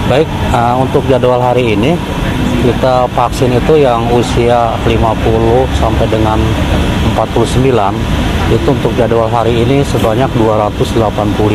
Baik, untuk jadwal hari ini kita vaksin itu yang usia 50 sampai dengan 49 itu untuk jadwal hari ini sebanyak 285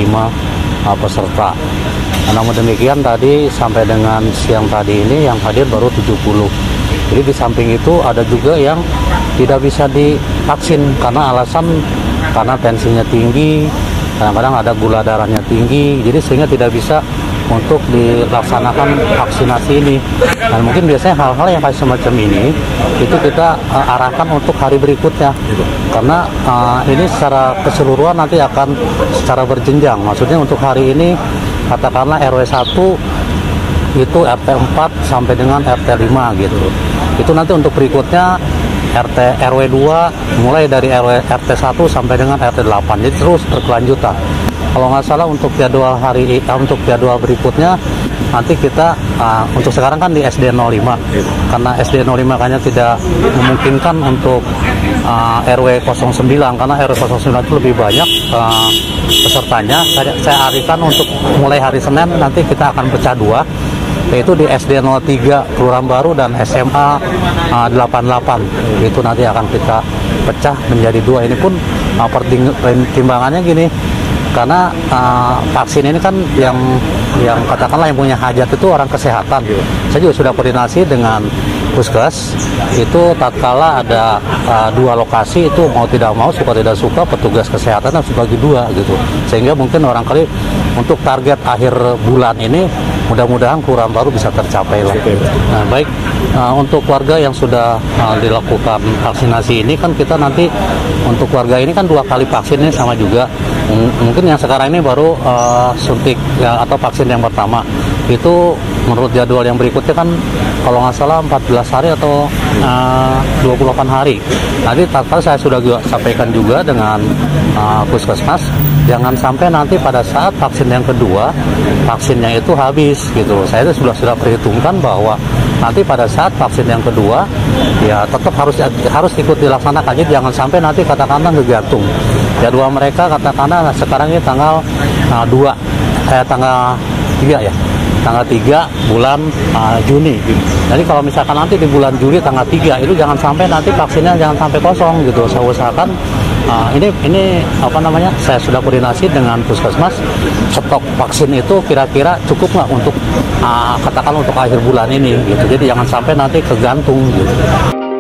peserta. Namun demikian tadi sampai dengan siang tadi ini yang hadir baru 70. Jadi di samping itu ada juga yang tidak bisa divaksin karena alasan karena tensinya tinggi, kadang-kadang ada gula darahnya tinggi, jadi sehingga tidak bisa untuk dilaksanakan vaksinasi ini. Dan mungkin biasanya hal-hal yang kayak semacam ini itu kita arahkan untuk hari berikutnya, karena ini secara keseluruhan nanti akan secara berjenjang. Maksudnya untuk hari ini katakanlah RW 1 itu RT 4 sampai dengan RT 5 gitu. Itu nanti untuk berikutnya RW 2 mulai dari RT 1 sampai dengan RT 8. Jadi terus berkelanjutan. Kalau nggak salah untuk jadwal untuk jadwal berikutnya nanti kita untuk sekarang kan di SD 05, karena SD 05 kayaknya tidak memungkinkan untuk RW 09, karena RW 09 itu lebih banyak pesertanya. Saya alihkan untuk mulai hari Senin nanti kita akan pecah dua, yaitu di SD 03 Kelurahan Baru dan SMA 88. Itu nanti akan kita pecah menjadi dua. Ini pun pertimbangannya gini, karena vaksin ini kan yang katakanlah yang punya hajat itu orang kesehatan. Saya juga sudah koordinasi dengan Puskes, itu tatkala ada dua lokasi itu mau tidak mau, suka tidak suka, petugas kesehatan harus bagi dua gitu, sehingga mungkin orang kali untuk target akhir bulan ini mudah-mudahan Kelurahan Baru bisa tercapai lah. Nah, baik, untuk warga yang sudah dilakukan vaksinasi ini kan kita nanti untuk warga ini kan 2 kali vaksinnya sama juga. Mungkin yang sekarang ini baru suntik ya, atau vaksin yang pertama. Itu menurut jadwal yang berikutnya kan kalau nggak salah 14 hari atau 28 hari. Nanti saya sudah sampaikan juga dengan Puskesmas, jangan sampai nanti pada saat vaksin yang kedua vaksinnya itu habis gitu. Saya sudah perhitungkan bahwa nanti pada saat vaksin yang kedua ya tetap harus ikut dilaksanakan. Jadi jangan sampai nanti katakanlah kegantung jadwal mereka, katakanlah sekarang ini tanggal 3 bulan Juni. Jadi kalau misalkan nanti di bulan Juli tanggal 3 itu jangan sampai nanti vaksinnya jangan sampai kosong gitu. Saya usahakan ini saya sudah koordinasi dengan Puskesmas, stok vaksin itu kira-kira cukup nggak untuk katakan untuk akhir bulan ini gitu. Jadi jangan sampai nanti kegantung gitu.